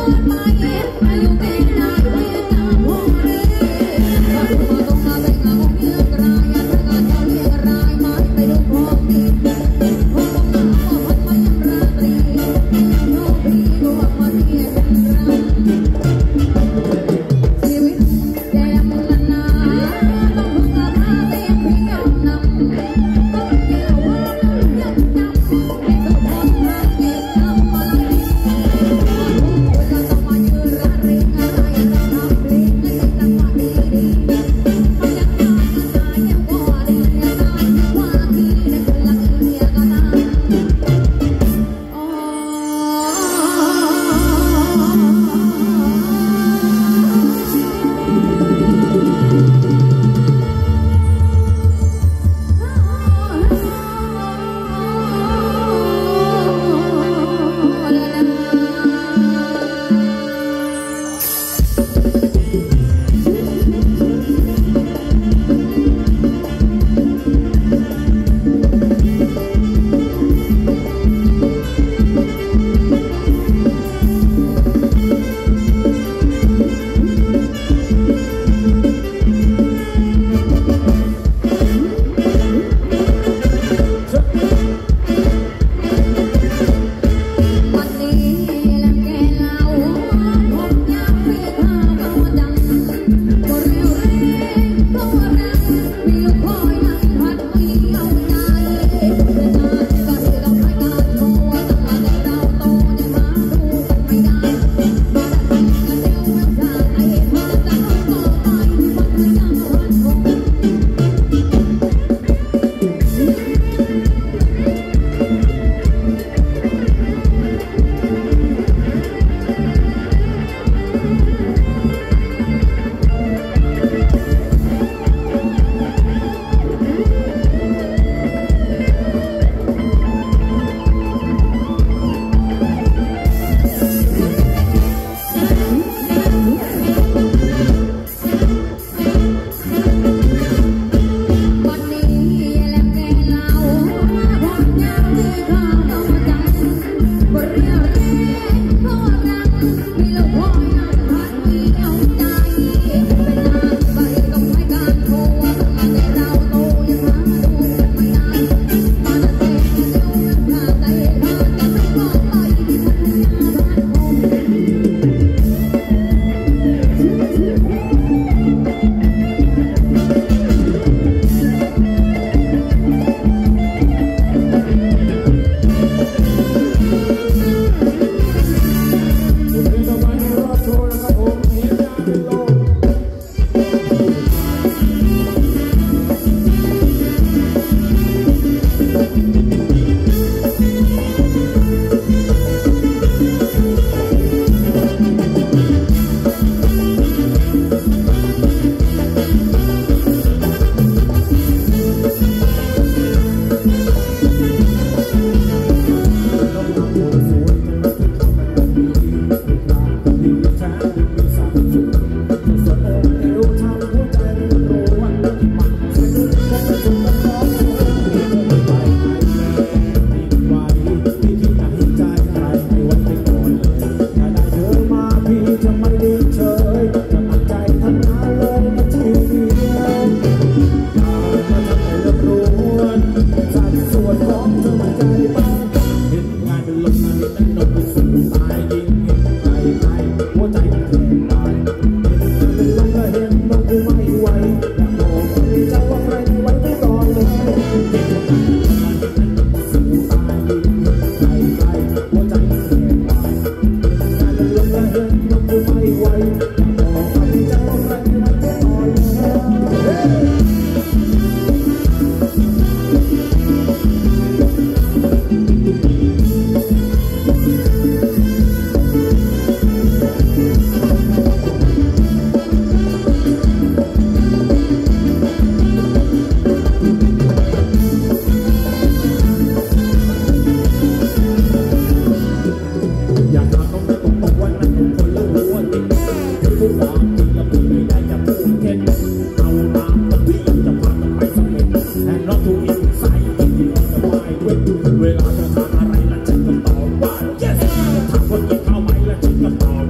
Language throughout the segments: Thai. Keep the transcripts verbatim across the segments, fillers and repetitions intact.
Hãy subscribe cho kênh Ghiền Mì Gõ để không bỏ lỡ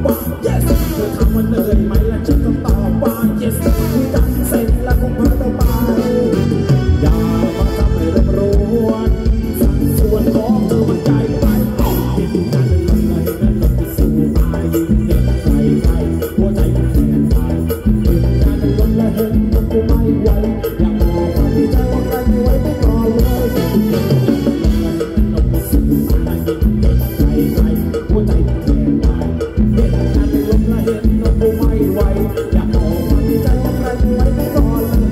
ว่า yes เธอถามว่าเหนื่อยไหมและฉันก็ตอบว่า yes คุยกันเสร็จแล้วคงพาเธอไปอย่ามาทำให้รำรวนสัดส่วนของเธอมันใจไปเห็นงานเป็นอะไรนั่นก็จะสู้ตายยิ่งเห็นใครใครหัวใจมันแทนไปเห็นงานเป็นลมและเห็นมันกูไม่ไหวอยากบอกความดีใจว่าใครไม่ไหวไม่ก่อนเลยเห็นงานเป็นลมและสู้ตายยิ่งเห็นใครใครหัวใจมันแทนไปเห็นงานเป็นลมและเห็นมันกูไม่ไหวอยากบอกความดีใจว่าใครไม่ไหวไม่ก่อนเลย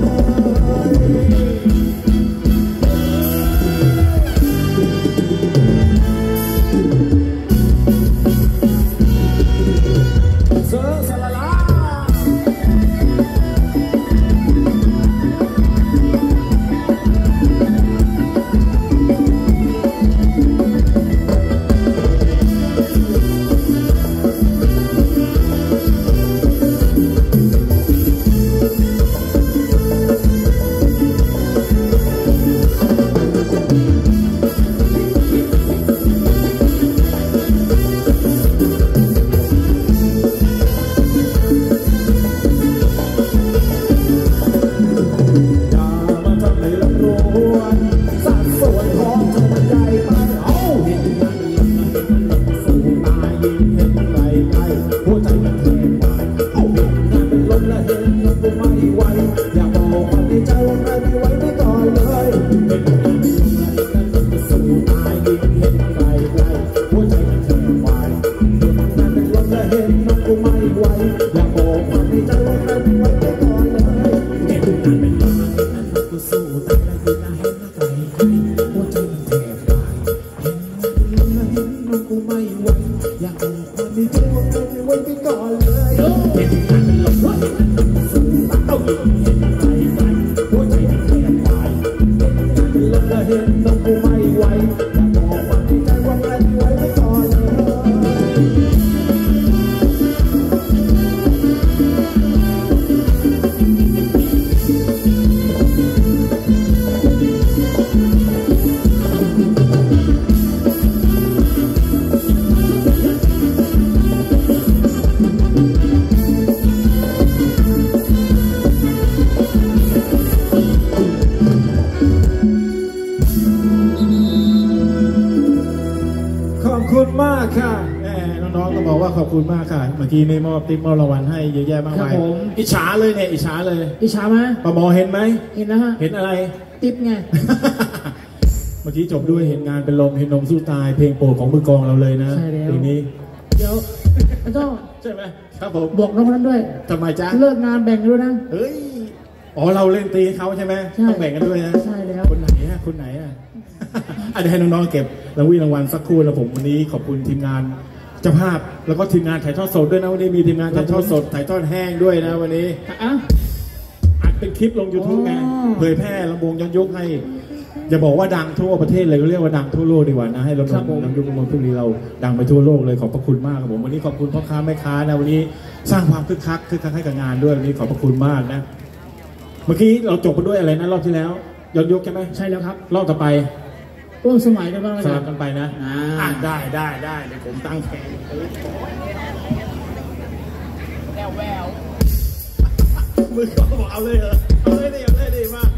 ขอบคุณมากค่ะเมื่อกี้ในมอบติ๊บมอบรางวัลให้เยอะแยะมากมายอิจฉาเลยเนี่ยอิจฉาเลยอิจฉาไหมปะหมอเห็นไหมเห็นนะฮะเห็นอะไรติ๊บไงเมื่อกี้จบด้วยเห็นงานเป็นลมเห็นนมสู้ตายเพลงโปรดของมือกองเราเลยนะเพลงนี้เดี๋ยวอาจารย์ใช่ไหมครับผมบอกน้องนั้นด้วยทำไมจ๊ะเลิกงานแบ่งด้วยนะเฮ้ยอ๋อเราเล่นตีเขาใช่ไหมต้องแบ่งกันด้วยนะใช่แล้วคนไหนฮะคนไหนอ่ะอาจจะให้น้องๆเก็บรางวัลรางวัลสักครู่แล้วผมวันนี้ขอบคุณทีมงานเจ้าภาพแล้วก็ทีมงานถ่ายทอดสดด้วยนะวันนี้มีทีมงานถ่ายทอดสดถ่ายทอดแห้งด้วยนะวันนี้อัดเป็นคลิปลง ยูทูบ ไงเผยแพร่ลำวงย้อนยุคให้อย่าบอกว่าดังทั่วประเทศเลยก็เรียกว่าดังทั่วโลกดีกว่านะให้ลำวงย้อนยุคลำวงพวกนี้เราดังไปทั่วโลกเลยขอบพระคุณมากครับผมวันนี้ขอบคุณพ่อค้าแม่ค้านะวันนี้สร้างความคึกคักคึกคักให้กับงานด้วยวันนี้ขอบพระคุณมากนะเมื่อกี้เราจบไปด้วยอะไรนะรอบที่แล้วย้อนยุคใช่ไหมใช่แล้วครับรอบต่อไปร่วมสมัยกันบ้างสลับกันไปนะอ่าได้ได้ได้เดี๋ยวผมตั้งแผนแววแววมือก็บอกเอาเลยเหรอเอาเลยดิเอาเลยดิมา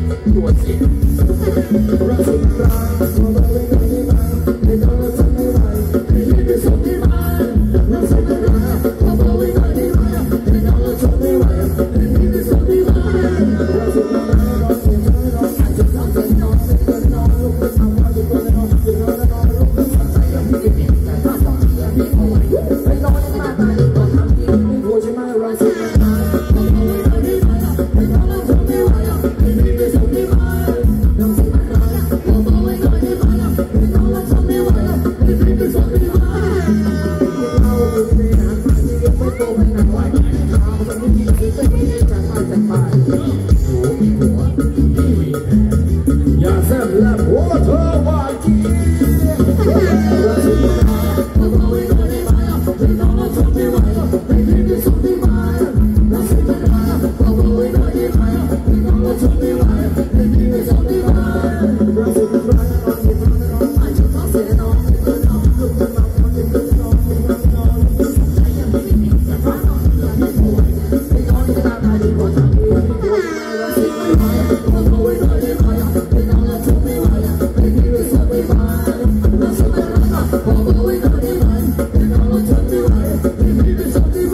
ตัวสิรักสุดรักขอบอกไว้หน่อยได้ไหมให้น้องเราทำไม่ไหวให้พี่ไปส่งได้ไหมรักสุดรักขอบอกไว้หน่อยได้ไหมให้น้องเราทำไม่ไหวให้พี่ไปส่งได้ไหมรักสุดรักน้องเสียใจน้องอาจจะรักกันน้องไม่กันน้องลูกเป็นทำว่าจะเป็นน้องจะน้องน้องลูกเป็นสนใจกับพี่ก็ดีแต่ถ้าสองเดือนพี่เอาไว้ให้น้องได้มาตายก็ทำดีไม่กลัวใช่ไหมรักสุดรักขอบอกไว้หน่อยได้ไหมให้น้องเราทำไม่ไหวให้พี่ไปส่งได้ไหมรักสุดรักขอบอกไว้หน่อยได้ไหมให้น้องเราทำไม่ไหวให้พี่ไปส่งได้ไหมเราอยู่ในหางมาที่ยังไม่โตไม่นานไหวตามมันไม่ดีคือไม่ดีจากบ้านจากบ้านโอ้มีหัวมีแผลอย่าแซมแลบหัวเธอว่าจีรักสุดรักขอบอกไว้หน่อยได้ไหมให้น้องเราทำไม่ไหวให้พี่ไปส่งได้ไหมรักสุดรักขอบอกไว้หน่อยได้ไหมให้น้องเราทำไม่ไหวให้พี่ไปส่งได้ไหมรักสุดรักน้องอยู่น้องน้องอาจจะต้องเสียน้องเพื่อนน้องลูกเป็นน้องคนเป็นน้องเป็นน้องน้องสนใจยังไม่มีแต่ฟ้าน้องยังไม่ป่วยให้น้องตาตาดีกว่าทำดีไม่กลัวรักสุดรักขอบอกไว้หน่อยได้ไหมให้น้องเราทำไม่ไหวให้พี่ไปส่งได้ไหมรักสุดรักขอบอกไว้หน่อยได้ไหมให้น้องเราทำไม่ไหวให้พี่ไปส่งได้ไหม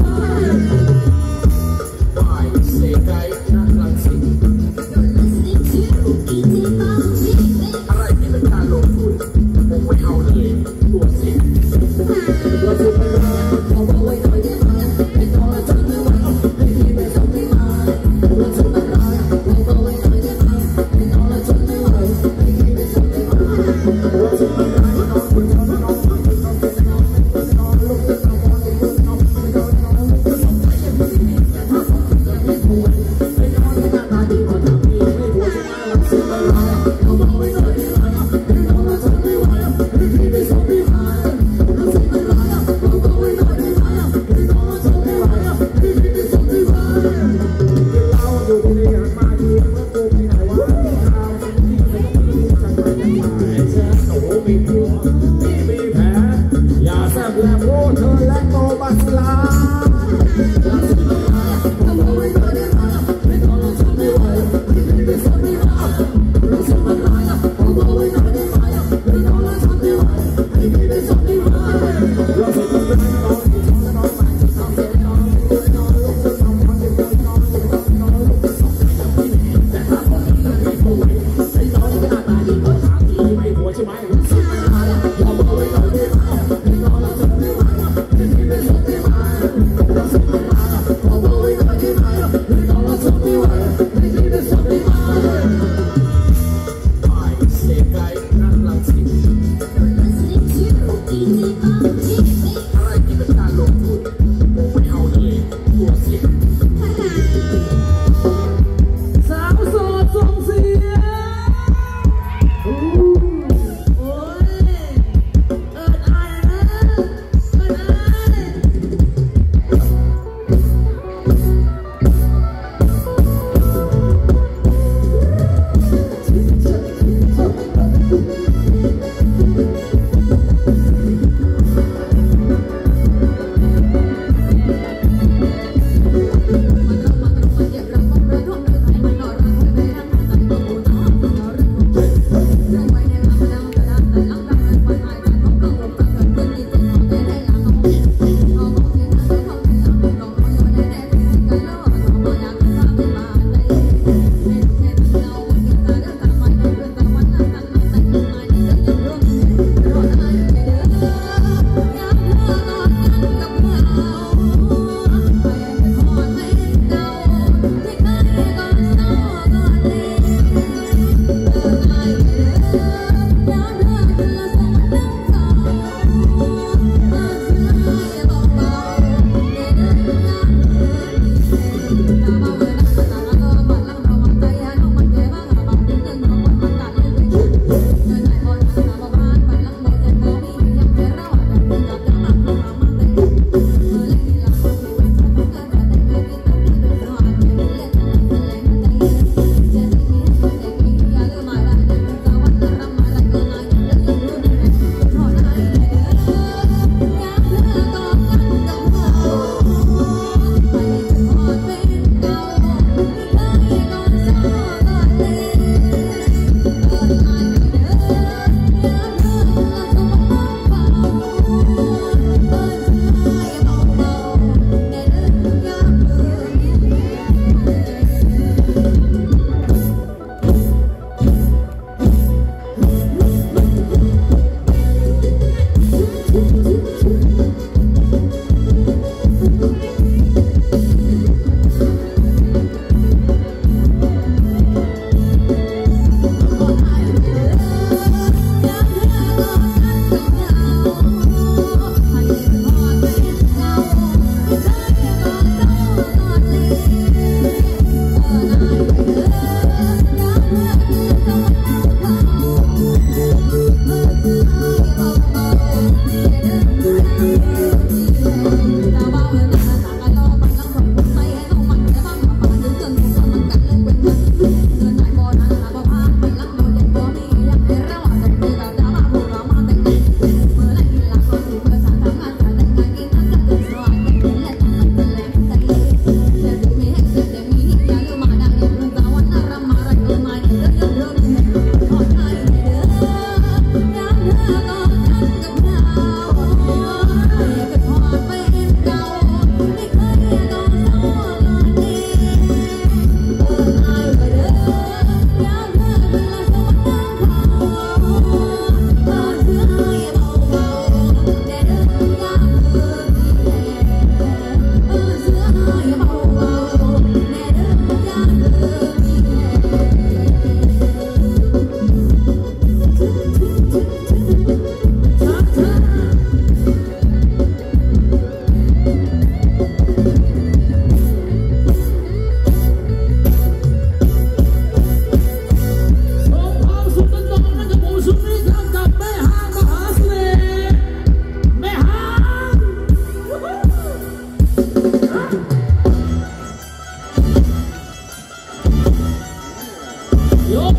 ไปเสกไก่นักลังสิอะไรที่เป็นการลงทุนผมไม่เอาเลยตัวสิรักสุดรักขอบอกไว้หน่อยได้ไหมให้น้องเราทำไม่ไหวให้พี่ไปส่งได้ไหมรักสุดรักขอบอกไว้หน่อยได้ไหมให้น้องเราทำไม่ไหวให้พี่ไปส่งได้ไหมรักสุดรักน้องคุณน้องน้องน้องน้องเป็นน้องเป็นน้องลูกเป็นน้องน้องเป็นน้องเป็นน้องน้องลูกเป็นสองใจยังไม่มีแต่ถ้าสองคนยังไม่ป่วยให้น้องหน้าตาดีกว่าทำดีไม่ป่วยใช่ไหมรักสุดรักขอบอกไว้หน่อยได้ไหมให้น้องเราทำไม่ไหวให้พี่ไปส่งได้ไหมรักสุดรักขอบอกไว้หน่อยได้ไหมให้น้องเราทำไม่ไหวให้พี่ไปส่งได้ไหมเราอยู่ที่นี่มาดีเมื่อกูไปไหนวะที่ทางที่ไม่ต้องรู้จักกันยังไงแซ่บโตมีผัวพี่มีแผลอย่าแซ่บแลบโอ้เธอและโตบัสลารักสุดรักขอบอกไว้หน่อยได้ไหมให้น้องเราทำไม่ไหวให้พี่ไปส่งได้ไหมรักสุดรักขอบอกไว้หน่อยได้ไหมให้น้องเราทำไม่ไหวให้พี่ไปส่งได้ไหมรักสุดรักน้องที่ท้องน้องมาที่ทำเสียน้องที่น้องลูกเป็นน้องน้องเป็นน้องน้องน้องลูกเป็นสองใจยังไม่มีแต่ถ้าคนนี้ยังไม่ป่วยให้น้องหน้าตาดีก็ถามดีไม่หัวใช่ไหมรักสุดรักขอบอกไว้หน่อยได้ไหมให้น้องเราทำไม่ไหวให้พี่ไปส่งได้ไหมรักสุดรักขอบอกไว้หน่อยได้ไหมให้น้องเราทำไม่ไหวให้พี่ไปส่งได้ไหม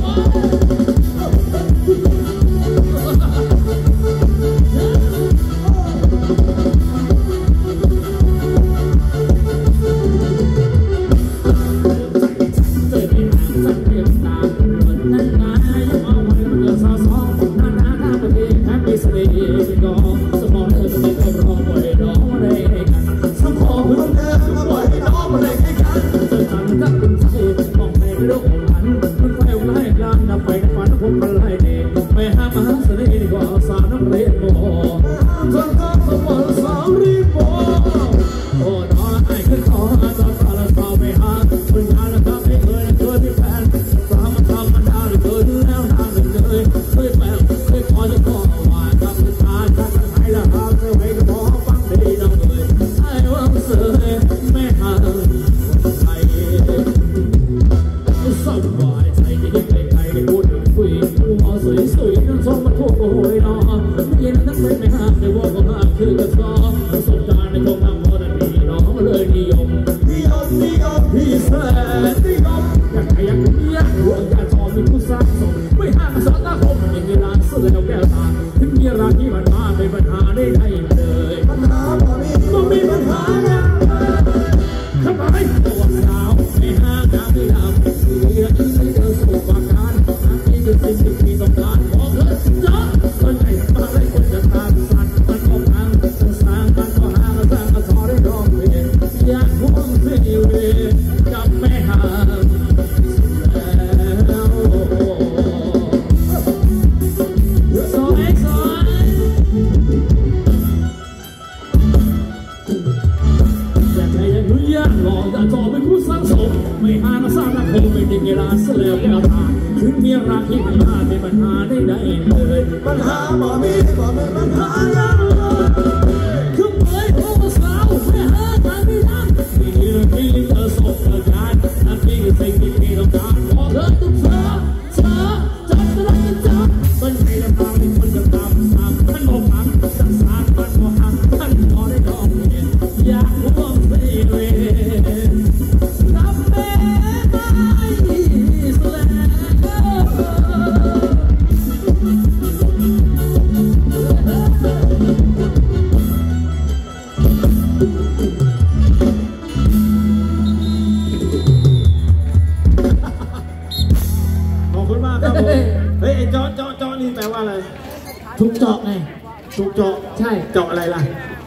ทุกเจาะไงทุกเจาะใช่เจาะอะไรล่ะ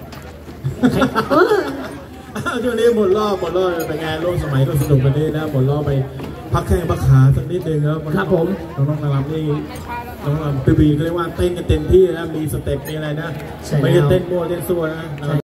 ช่วงนี้หมดรอบหมดรอบเป็นไงร่วมสมัยก็สนุกกันดีนะหมดรอบไปพักแข้งพักขาสักนิดนึงครับผมน้องๆนางรำนี่น้องรำปีบีเขาเรียกว่าเต้นกันเต็มที่นะมีสเต็ปมีอะไรนะไม่ได้เต้นโม้เต้นซัวนะ